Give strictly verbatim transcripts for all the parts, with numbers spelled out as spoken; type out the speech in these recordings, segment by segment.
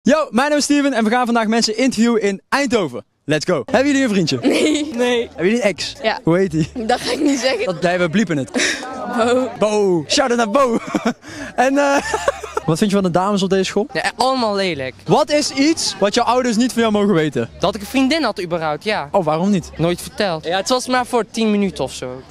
Yo, mijn naam is Steven en we gaan vandaag mensen interviewen in Eindhoven. Let's go. Hebben jullie een vriendje? Nee. Nee. Hebben jullie een ex? Ja. Hoe heet die? Dat ga ik niet zeggen. Dat, nee, we bliepen het. Bo. Bo. Shout out naar Bo. En eh... wat vind je van de dames op deze school? Ja, allemaal lelijk. Wat is iets wat jouw ouders niet van jou mogen weten? Dat ik een vriendin had überhaupt, ja. Oh, waarom niet? Nooit verteld. Ja, het was maar voor tien minuten of zo.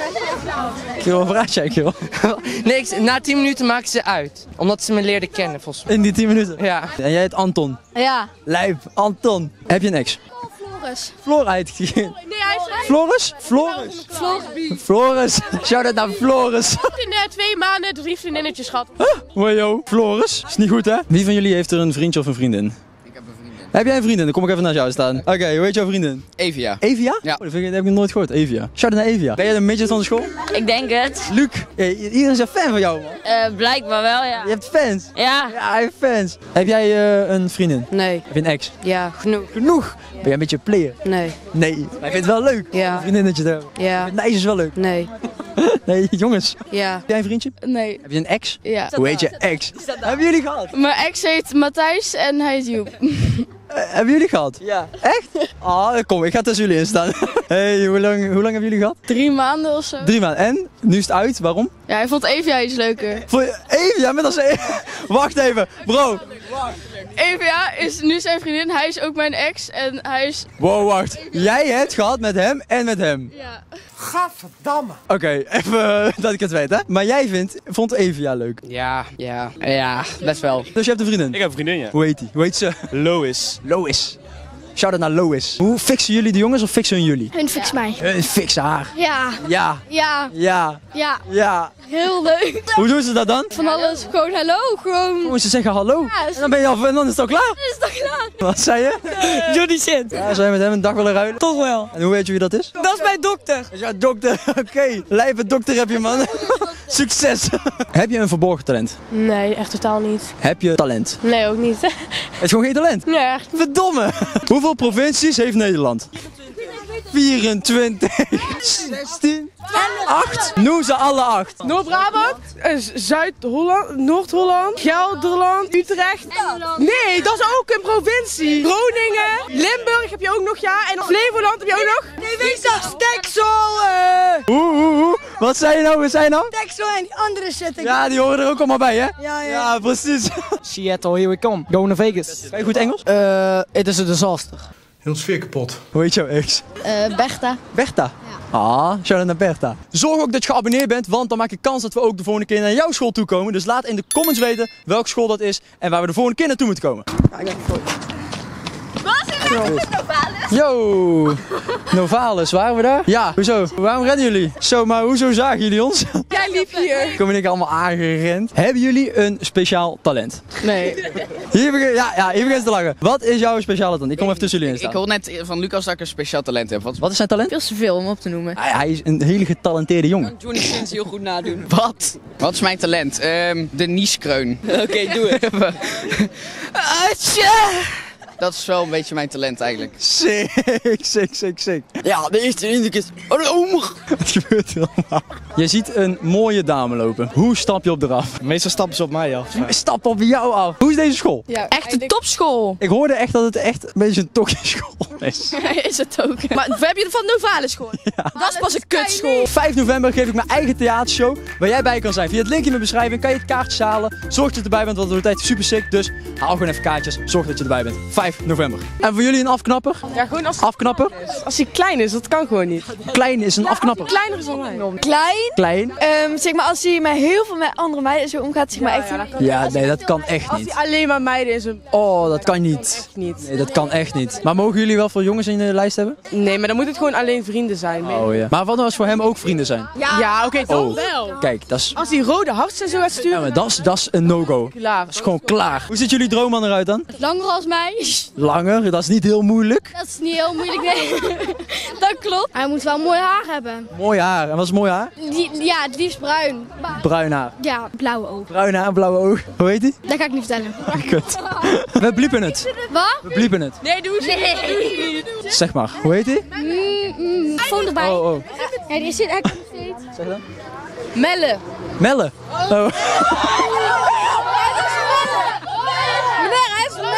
Kerel, vraag jij, kerel? Nee, ik, na tien minuten maakte ze uit. Omdat ze me leerde kennen, volgens mij. In die tien minuten? Ja. En jij heet Anton? Ja. Lijp, Anton. Heb je een ex? Floris. Flora heet die. Nee, hij is Floris? Floris. Floris. Floris. Shout out naar Floris. In uh, twee maanden drie vriendinnetjes gehad. Wajo. Floris. Is niet goed, hè? Wie van jullie heeft er een vriendje of een vriendin? Ik heb een vriendin. Heb jij een vriendin? Dan kom ik even naast jou staan. Oké, okay, hoe heet jouw vriendin? Evia. Evia? Ja. Oh, dat, vind ik, dat heb ik nog nooit gehoord. Evia. Shout out naar Evia. Ben jij de midget van de school? Ik denk het. Luc. Ja, iedereen is een fan van jou, man. Uh, blijkbaar wel, ja. Je hebt fans. Ja. Ja, hij heeft fans. Heb jij uh, een vriendin? Nee. Heb je een ex? Ja, genoeg. Genoeg. Ben jij een beetje een player? Nee. Nee. Maar je vindt het wel leuk? Ja. Een vriendinnetje te hebben. Ja. Het meisje is wel leuk. Nee. Nee, jongens. Ja. Heb jij een vriendje? Nee. Heb je een ex? Ja. Hoe heet je ex? Hebben jullie gehad? Mijn ex heet Matthijs en hij is Joep. Uh, hebben jullie gehad? Ja. Echt? Ah, kom, ik ga tussen jullie in staan. Hey, hoe lang, hoe lang hebben jullie gehad? Drie maanden of zo. Drie maanden. En? Nu is het uit. Waarom? Ja, hij vond Evia iets leuker. Voor even, ja, met als e wacht even, bro. Evia is nu zijn vriendin, hij is ook mijn ex en hij is... Wow, wacht. Jij hebt gehad met hem en met hem. Ja. Gadverdamme. Oké, okay, even uh, dat ik het weet, hè. Maar jij vindt, vond Evia leuk? Ja, ja, ja, best wel. Dus je hebt een vriendin? Ik heb een vriendin, ja. Hoe heet die? Hoe heet ze? Lois. Lois. Shout out naar Lois. Hoe fixen jullie de jongens of fixen hun jullie? Hun fix mij. Hun fixen haar. Ja. Ja. Ja. Ja. Ja. Ja. Heel leuk. Hoe doen ze dat dan? Van alles. Gewoon hallo. Gewoon. Gewoon ze zeggen hallo. Ja, en dan ben je af en dan is het al klaar. Dat is toch klaar? Wat zei je? Johnny Sint. Ja, zou je met hem een dag willen ruilen? Toch wel. En hoe weet je wie dat is? Dat is mijn dokter. Ja, dokter. Oké. Okay. Lijpe dokter heb je, man. Succes. Heb je een verborgen talent? Nee, echt totaal niet. Heb je talent? Nee, ook niet. Het is gewoon geen talent? Nee, echt. Verdomme. Hoeveel provincies heeft Nederland? vierentwintig. zestien. acht. Noem ze alle acht. Noord-Brabant, Zuid-Holland, Noord-Holland, Gelderland, Utrecht. Nee, dat is ook een provincie. Groningen, Limburg heb je ook nog, ja. En Flevoland heb je ook nog. Nee, weet dat Texel. Oeh, oeh, oeh. Wat zei je nou? Wat zei je nou? Texel en die andere zetten. Ja, die horen er ook allemaal bij, hè? Ja, ja. Ja, precies. Seattle, here we come. Going to Vegas. Kan je goed Engels? Uh, it is a disaster. Heel sfeer kapot. Hoe heet jouw ex? Uh, Bertha. Bertha. Ja. Ah, shout-out naar Bertha. Zorg ook dat je geabonneerd bent, want dan maak je kans dat we ook de volgende keer naar jouw school toe komen. Dus laat in de comments weten welke school dat is en waar we de volgende keer naartoe moeten komen. Yo! Novalis, waren we daar? Ja, hoezo? Waarom rennen jullie? Zo, maar hoezo zagen jullie ons? Jij liep hier. Komen ik allemaal aangerend. Hebben jullie een speciaal talent? Nee. Hier begin, ja, ja, hier begint ze te lachen. Wat is jouw speciale talent? Ik kom even tussen jullie in Ik staan. hoor net van Lucas dat ik een speciaal talent heb. Wat? Wat is zijn talent? Veel te veel om op te noemen. Hij, hij is een hele getalenteerde jongen. Johnny Sint heel goed nadoen. Wat? Wat is mijn talent? Um, de nieskreun. Oké, okay, doe het. Dat is wel een beetje mijn talent eigenlijk. Sick, sick, sick, sick. Ja, de eerste indruk is... Wat gebeurt er allemaal? Je ziet een mooie dame lopen. Hoe stap je op haar af? Meestal stappen ze op mij af. Stap op jou af. Hoe is deze school? Ja, Echt een topschool. Ik hoorde echt dat het echt een beetje een tokkieschool is. is het ook. Maar heb je van Novalis gehoord? Ja. Dat is pas een kutschool. vijf november geef ik mijn eigen theatershow waar jij bij kan zijn. Via het linkje in mijn beschrijving kan je het kaartjes halen. Zorg dat je erbij bent, want het wordt echt super sick. Dus haal gewoon even kaartjes. Zorg dat je erbij bent. vijf november. En voor jullie een afknapper? Ja, gewoon als, Afknapper? als hij klein is, dat kan gewoon niet. Klein is een afknapper. Kleiner is dan mij. Klein. Klein? Um, zeg maar als hij met heel veel met andere meiden zo omgaat, zeg maar echt. Ja, Ja, nee, dat kan echt Als niet. hij alleen maar meiden is, een... Oh, dat kan niet. echt niet. Nee, dat kan echt niet. Maar mogen jullie wel veel jongens in de lijst hebben? Nee, maar dan moet het gewoon alleen vrienden zijn. Oh ja. Maar wat nou als voor hem ook vrienden zijn? Ja, oké, dan Oh. wel. Kijk, dat is... Als hij rode hartjes en zo gaat Ja, sturen, maar dat is, dat is een no-go. klaar. Dat is gewoon klaar. Hoe ziet jullie droomman eruit dan? Langer als mij. Langer, dat is niet heel moeilijk. Dat is niet heel moeilijk, nee. Dat klopt. Hij moet wel mooi haar hebben. Mooi haar. En wat is mooi haar? Die, ja, het liefst bruin. Maar, Bruin haar. ja, blauwe ogen. Bruin haar, blauwe ogen. Hoe heet die? Dat ga ik niet vertellen. Kut. We bliepen het. Wat? We bliepen het. Nee, doe eens niet. Zeg maar. Hoe heet die? Mm, mm, Phone erbij. Oh, oh. Ja, die zit echt nog steeds. Zeg dan. Melle. Melle. Oh. Meneer, hij heeft Melle.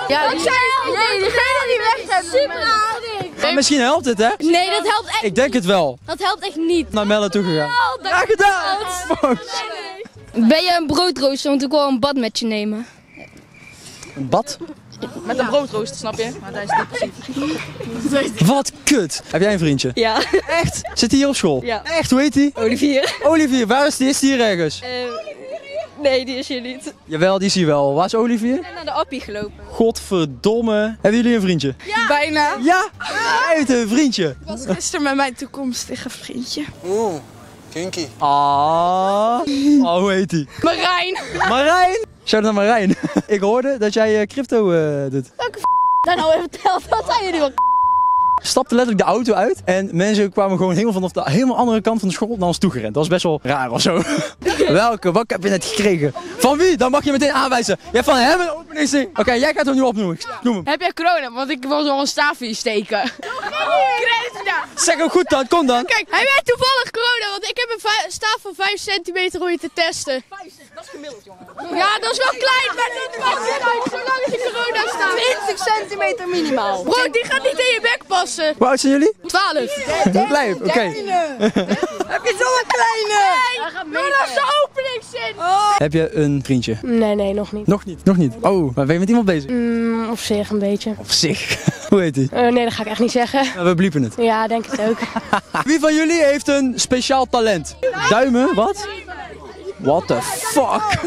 Ja, ik zei nee, diegene die weg hebt. Super aardig. Maar misschien helpt het, hè? Nee, dat helpt echt. Ik denk het wel. Dat helpt echt niet. Naar Melle toe gegaan. Oh, Graag gedaan! Ben je een broodrooster, want ik wil een bad met je nemen. Een bad? Met een broodrooster, snap je? Maar dat is niet precies. Wat kut. Heb jij een vriendje? Ja. Echt? Zit hij hier op school? Ja. Echt? Hoe heet hij? Olivier. Olivier. Waar is die? Is die hier ergens? Nee, die is hier niet. Jawel, die is hier wel. Waar is Olivier? Ik ben naar de appie gelopen. Godverdomme. Hebben jullie een vriendje? Bijna. Ja? Hij heeft een vriendje. Ik was gisteren met mijn toekomstige vriendje. Oeh, kinky. Ah. Oh, hoe heet hij? Marijn. Marijn. Shout naar Marijn. Ik hoorde dat jij uh, crypto uh, doet. Dan nou even verteld, wat zijn jullie wel? Stapte letterlijk de auto uit en mensen kwamen gewoon helemaal vanaf de helemaal andere kant van de school naar ons toe gerend. Dat was best wel raar of zo. Welke? Wat heb je net gekregen? Van wie? Dan mag je meteen aanwijzen. Jij hebt van hem een openingsding. Oké, okay, jij gaat hem nu opnoemen. Noem hem. Heb jij corona? Want ik wil zo een staaf in je steken. Zeg hem goed dan, kom dan. Kijk, hij heeft toevallig corona, want ik heb een vij- staaf van vijf centimeter om je te testen. Dat is gemiddeld, jongen. Ja, dat is wel klein, maar dat maakt niet uit, zolang je corona staat. twintig centimeter minimaal. Bro, die gaat niet in je bek passen. Hoe oud zijn jullie? twaalf. Blijf, oké. Okay. Heb je zo'n kleine? Maar dat is de openingszin. Heb je een vriendje? Nee, nee, nog niet. Nog niet, nog niet. Oh, maar ben je met iemand bezig? Mm, op zich een beetje. Op zich. Hoe heet hij? Uh, nee, dat ga ik echt niet zeggen. Nou, we bliepen het. Ja, denk het ook. Wie van jullie heeft een speciaal talent? Duimen? Wat? What the fuck?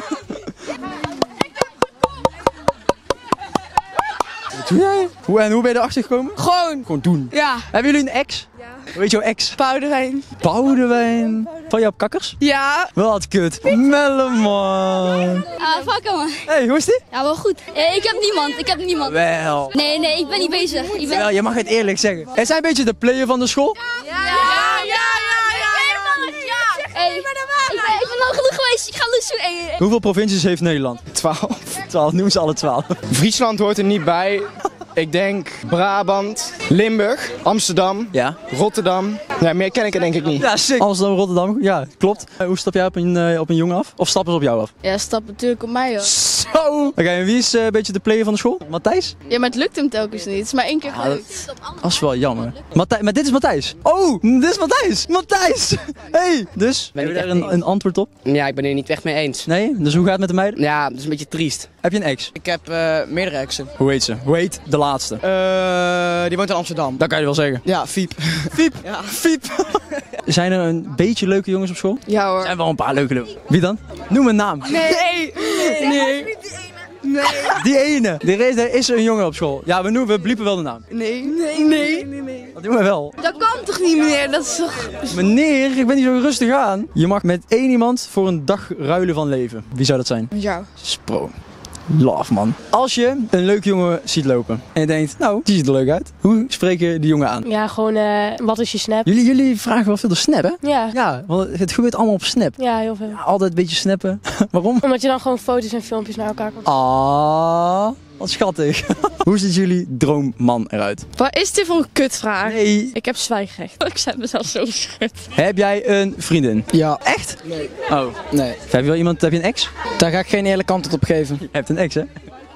Wat doe jij? Hoe, en hoe ben je erachter gekomen? Gewoon. Gewoon doen. Ja. Hebben jullie een ex? Ja. Hoe heet jouw ex? Boudewijn. Boudewijn. Van jouw kakkers? Ja. Wat kut. Melleman. Ah, fuck hem. Hey, hoe is die? Ja, wel goed. Eh, ik heb niemand, ik heb niemand. Wel. Nee, nee, ik ben niet bezig. Ik ben... Wel, je mag het eerlijk zeggen. Is hij een beetje de player van de school? Ja, ja, ja, ja, ja. Hey, ik, ben, ik ben al genoeg geweest, ik ga los doen. Hey, hey. Hoeveel provincies heeft Nederland? twaalf. twaalf, noem ze alle twaalf. Friesland hoort er niet bij. Ik denk Brabant, Limburg, Amsterdam, Ja. Rotterdam. Ja, meer ken ik er denk ik niet. Ja, sick. Amsterdam, Rotterdam. Ja, klopt. Uh, hoe stap jij op een, uh, op een jongen af? Of stappen ze op jou af? Ja, stap natuurlijk op mij hoor. Zo. Oké, okay, en wie is uh, een beetje de player van de school? Matthijs? Ja, maar het lukt hem telkens niet. Het is maar één keer Ja, gelukt. Dat is wel jammer. Matthijs, maar dit is Matthijs. Oh, dit is Matthijs. Matthijs. Hey. Dus, Ben heb ik je daar echt een, mee een antwoord op? Ja, ik ben er niet echt mee eens. Nee? Dus hoe gaat het met de meiden? Ja, dat is een beetje triest. Heb je een ex? Ik heb uh, meerdere exen. Hoe heet ze? Hoe heet de laatste? Uh, die woont in Amsterdam. Dat kan je wel zeggen. Ja, Fiep. Fiep. Ja. Fiep. Zijn er een beetje leuke jongens op school? Ja hoor. Er zijn wel een paar leuke jongens. Wie dan? Noem een naam. Nee. Nee. Nee. Nee. Die ene. Er is, er is een jongen op school. Ja, we, noemen, we bliepen wel de naam. Nee. Nee. Nee. Nee. Nee. Dat doen we wel. Dat kan toch niet meneer? Dat is toch... Meneer, ik ben niet zo rustig aan. Je mag met één iemand voor een dag ruilen van leven. Wie zou dat zijn? Ja. Spro. Love, man. Als je een leuk jongen ziet lopen en je denkt, nou, die ziet er leuk uit. Hoe spreek je die jongen aan? Ja, gewoon, uh, wat is je snap? Jullie, jullie vragen wel veel door Snap, hè? Ja. Ja, want het gebeurt allemaal op Snap. Ja, heel veel. Altijd een beetje snappen. Waarom? Omdat je dan gewoon foto's en filmpjes naar elkaar kan. Ah, wat schattig. Hoe ziet jullie droomman eruit? Wat is dit voor een kutvraag? Nee. Ik heb zwijgrecht. Ik zet mezelf zo schut. Heb jij een vriendin? Ja. Echt? Nee. Oh. Nee. Heb je wel iemand, heb je een ex? Daar ga ik geen eerlijke kant op geven. Je hebt een ex, hè?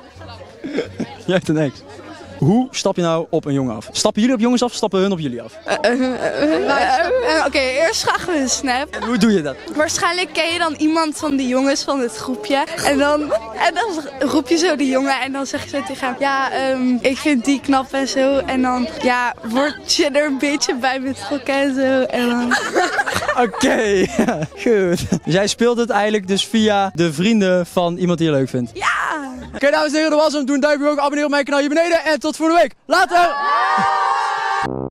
Jij hebt een ex. Hoe stap je nou op een jongen af? Stappen jullie op jongens af, stappen hun op jullie af? Uh, uh, uh, uh, Oké, okay, eerst vragen we een snap. En hoe doe je dat? Waarschijnlijk ken je dan iemand van die jongens van het groepje. En dan, en dan roep je zo die jongen en dan zeg je zo tegen hem... Ja, um, ik vind die knap en zo. En dan ja, word je er een beetje bij betrokken en zo. En dan... Oké, okay, goed. Dus jij speelt het eigenlijk dus via de vrienden van iemand die je leuk vindt? Ja! Oké, okay, dames en heren, dat was hem. Doe een duimpje omhoog, abonneer op mijn kanaal hier beneden en tot volgende week. Later!